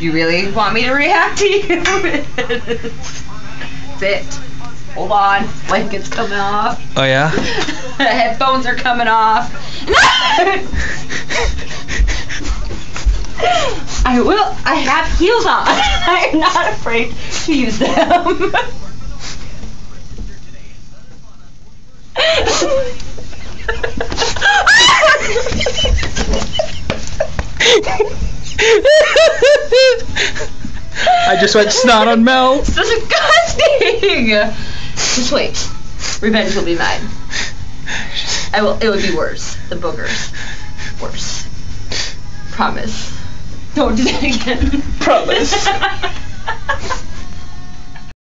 You really want me to react to you? Sit. Hold on. Blanket's coming off. Oh yeah? Headphones are coming off. I will. I have heels on. I'm not afraid to use them. I just went snot on Mel. It's disgusting. Just wait. Revenge will be mine. I will. It would be worse. The boogers. Worse. Promise. Don't do that again. Promise.